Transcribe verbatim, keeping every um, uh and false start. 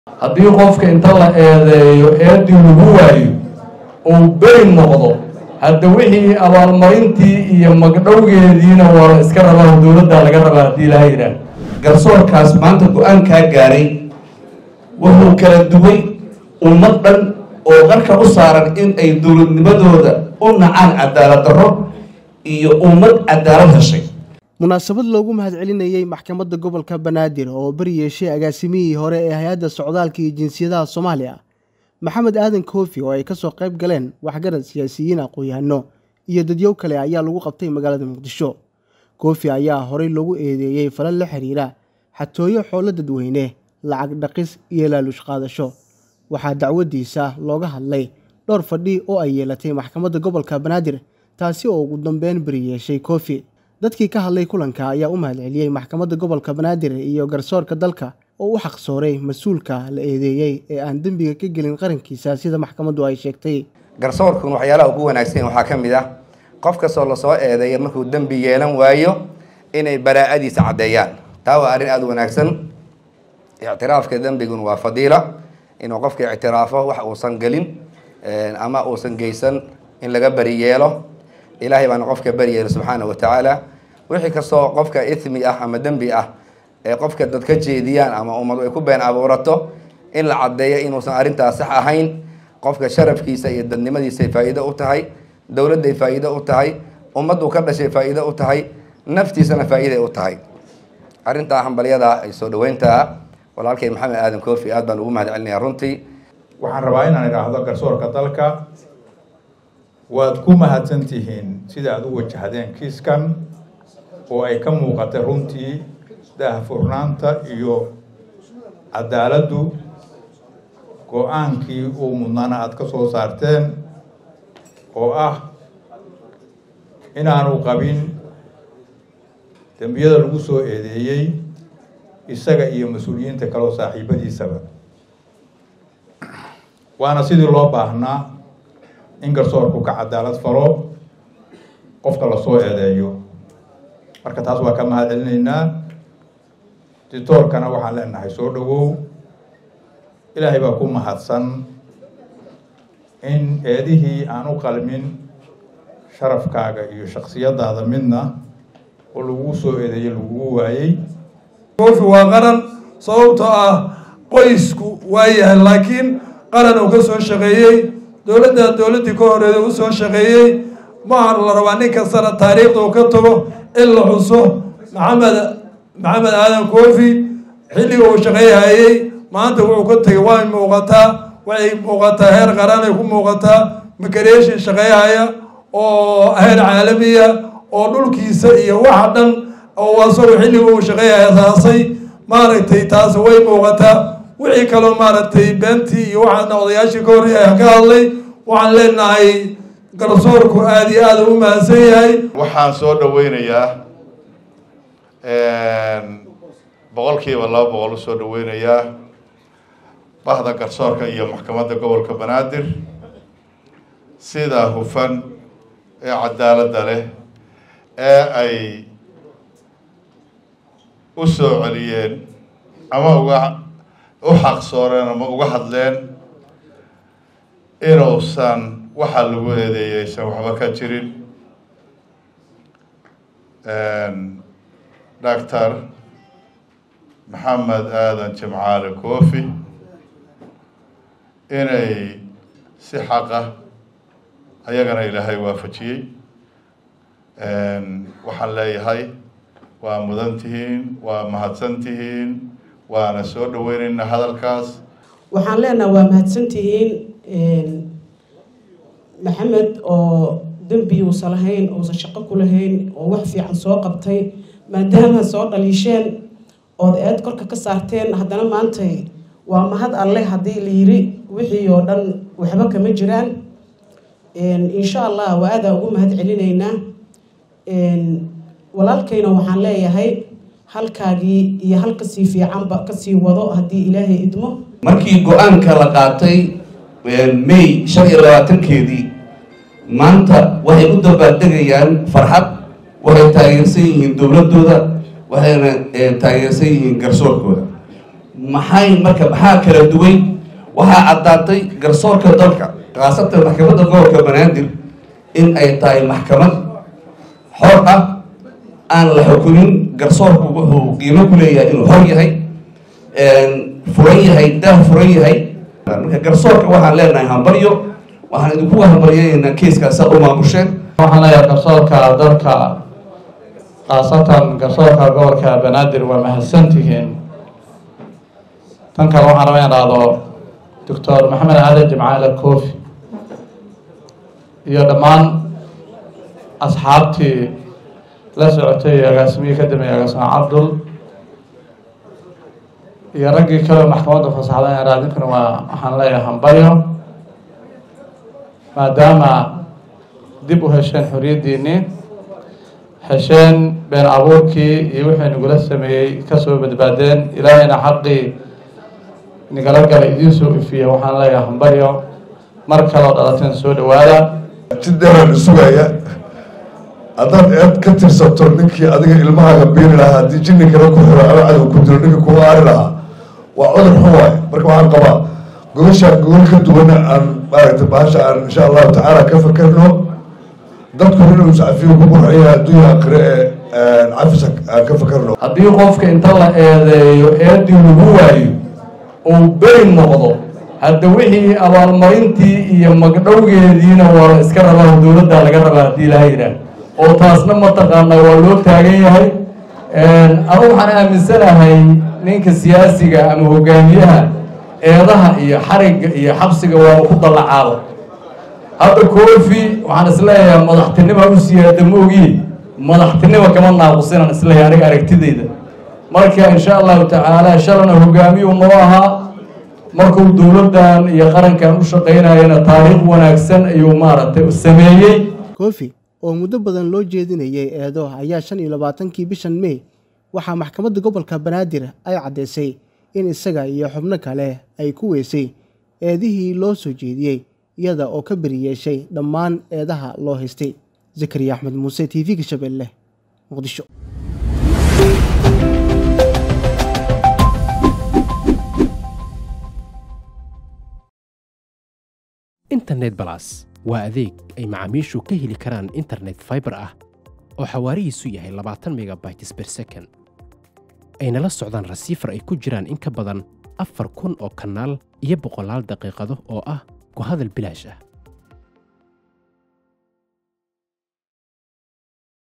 haddii qofka inta la eedeeyo eedii lagu waayo uu beri noqdo hadda wixii abaalmarintii iyo magdhowgeediina waa la iska rabaa dowladda laga rabaa haddii ilaahay yidhaah garsoorkaas maanta go-aankaa gaaray wuxuu kala duway ummad dhan oo qarka u saaran in ay dowladnimadooda u nacaan cadaalad darro iyo ummad cadaalad heshay. munaasabad loogu mahadcelinayay maxkamadda gobolka Banaadir oo bari yeeshay agaasimihii hore ee hay'adda socdaalka iyo jinsiyadaha Soomaaliya Maxamed Aadan Koofi oo ay ka soo qayb galeen waxgarad siyaasiyiin aqoon-yahano iyo dadyow kale ayaa lagu qabtay magaalada Muqdisho. Koofi ayaa horey loogu eedeeyay falal la xiriira xatooyo xoolo dadweyne lacag dhaqis iyo laaluush qaadasho. waxaa dacwadiisa looga hadlay dhowr fadhi oo ay yeelatay maxkamadda gobolka Banaadir taasi oo ugu dambeyn bari yeeshay Koofi. dadkii ka hadlay kulanka ayaa u mahadceliyay maxkamadda gobolka Banaadir iyo garsoorka dalka oo u xaq sooray mas'uulka la eedeeyay ee aan dambiga ka gelin qarankiisa sida maxkamaddu ay sheegtay. garsoorku waxyaalaha ugu wanaagsan waxaa ka mid ah qof kastoo la soo eedeeyo markuu dambi yeelan waayo inay baraa'adiisa cadeeyaan. taa waa arrin aad u wanaagsan. i'tiraafka dambiguna waa fadiila inuu qofka i'tiraafo wax uusan gelin ama uusan geysan in laga bari yeelo. ilaahay baan qofka bari yeelo subxaanahu wa tacaala. wixii kastoo qofka ithmi ah ama dambi ah ee qofka dad ka jeediyaan ama ummadu ay ku been abuurato in la cadeeyo inuusan arrintaas sax ahayn. qofka sharafkiisa iyo dadnimadiisa faa'iido u tahay, dowladda faa'iido u tahay, ummaddu ka dhashay faa'iido u tahay, naftiisana faa'iido u tahay. arrinta hambaliyada ay soo dhaweynta walaalkay Maxamed Aadan Koofi aad baan ugu mahadcelinayaa runtii. waxaan rabaa inaan iraahdo garsoorka dalka waad ku mahadsan tihiin sida aad u wajahdeen kiiskan oo ay ka muuqatay runtii daahfurnaanta iyo cadaaladdu. go-aankii uu mudnaana aad ka soo saarteen oo ah inaanu qabin dembiyada lagu soo eedeeyey isaga iyo mas-uuliyiinta kaloo saaxiibadiisaba. waana sidii loo baahnaa in garsoorku ka cadaalad falo qofka la soo eedeeyo. marka taas waa ka mahadcelinaynaa. ditoorkana waxaan leenahay soo dhawow. ilaahay baa ku mahadsan in eedihii aan u qalmin sharafkaaga iyo shakhsiyadaada midna oo lagu soo eedeeyay lagu waayay. Koofi waa qaran sababtoo ah qoysku waa yahay laakiin qaran uu ka soo shaqeeyey dowladda dowladdii ka horeeyay uu soo shaqeeyey. ma la rabaa nin kastana taariikhda uu ka tago in la xuso maxamed maxamed aadan Koofi xilliga uu shaqeeyay maanta wuxuu ka tagay waa muuqataa way muuqataa heer qaran ay ku muuqataa migration shaqeeyaya oo heer caalamiya oo dhulkiisa iyo waxa dhan oo wasoo xilliga uu shaqeeyay asaasay maaragtay taas way muuqataa. wixii kale maaragtay beentii iyo waxa odayaashii ka horeeyay ka hadlay waxaan leenahay garsoorku aad iyo aad u mahadsan yahay. waxaan soo dhaweynayaa boqolkiiba laba boqol soo dhaweynayaa bahda garsoorka iyo maxkamadda gobolka Banaadir sida hufan ee cadaaladda leh ee ay u soo celiyeen ama uga u xaq sooreen ama uga hadleen inuusan waxa lagu eedeeyay san waxba ka jirin. doctor Maxamed Aadan Jimcaale Koofi inay si xaq ah ayagana ilaahay waafajiyey. waxaan leeyahay waa mudan tihiin, waa mahadsan tihiin, waana soo dhaweynaynaa hadalkaas. waxaan leenahay waa mahadsan tihiin maxamed oo dambi uusan lahayn uusan shaqo ku lahayn oo wax fiican soo qabtay maadaama soo dhaliisheen ood eed korka ka saarteen haddana maanta waa mahad alle haddii la yiri wixii oo dhan waxba kama jiraan. insha allah waa aad ugu mahad celinaynaa. walaalkayna waxaan leeyahay halkaagii iyo halka sii fiicanba ka sii wado haddii ilaahay idmo. markii go-aanka la qaatay May shan iyo labaatankeedii maanta waxay u dabaaldegayaan farxad. waxay taageersan yihiin dowladooda waxayna taageersan yihiin garsoorkooda. maxay marka maxaa kala duway waxaa caddaatay garsoorka dalka khaasatan maxkamadda gobolka banaadir in ay tahay maxkamad xor ah aan la xukumin garsoorku wuxuu qiimo ku leeyahay inuu xor yahay furan yahay daah furan yahay marka garsoorka waxaan leenahay hambalyo waxaan idinku hambalyeynaa keeskaas aad u maamusheen waxaan leeyahay garsoorka dalka khaasatan garsoorka gobolka banaadir waa mahadsantihiin tan kale waxaan rabaa in dhahdo doctor maxamed aadan jimcaale koofi iyo dhammaan asxaabtii la socotay agaasimihii ka dambeeyay agaasima cabdul iyo raggii kale maxkamadda fasaxda in raadinkuna waa waxaan leeyahay hambalyo maadaama dib u hesheen xoriyaddiinii hesheen been abuurkii iyo wixii nagula sameeyey kasoo badbaadeen ilaahayna xaqii nagala gala idiin soo ifiya waxaan leeyahay hambalyo mar kaloo dhalateen soo dhawaada jiddeeraan isugaya haddaad eed ka tirsato ninkii adiga ilmahaaga biiri lahaa haddii jinni kale ku xiro ama cadow ku dilo ninka kuga aari lahaa waa cudur xun waaye marka waxaan qabaa gogoshaan gogol ka duwana aan maaragtay bahasha aan insha allahu tacaala ka fakerno dadku inuu iscafiyo ku qurxiya adduunya aakhire ee cafis aan ka fakerno haddii qofka inta la eedeeyo eedii lagu waayo uu beri noqdo hadda wixii abaalmarintii iyo magdhowgeediina waa la iska rabaa dowladda laga rabaa haddii ilaha yidhaah oo taasna mataqaana waa loo taagan yahay anu waxaan aaminsanahay ninka siyaasiga ama hogaamiyaha eedaha iyo xarigga iyo xabsiga waaba ku dallacaaba hadda koofi waxaan isleeyahay madaxtinima u siyaada ma ogiye madaxtinima kama naaqusinan isleeyahay aniga aragtidayda marka insha allahu tacaala shalana hogaamiyuu noo ahaa markuu dowladdan iyo qarankan u shaqaynayana taariikh wanaagsan ayuu maaragtay sameeyey koofi oo muddo badan loo jeedinayay eedo ayaa shan iyo labaatankii bishan May waxaa maxkamadda gobolka Banaadir ay caddeysay in isaga iyo xubno kale ay ku weysay eedihii loo soo jeediyey iyada oo ka bari yeeshay dhammaan eedaha loo haystay. Zakariya Axmed Muuse, T V-ga Shabeelle, Muqdisho. internet plus waa adeeg ay macaamiishu ka heli karaan internet fiber ah oo xawaarihiisu yahay labaatan megabytes per second ayna la socdaan rasiifar ay ku jiraan in ka badan afar kun oo kanaal iyo boqolaal daqiiqado oo ah ku hadal bilaash ah.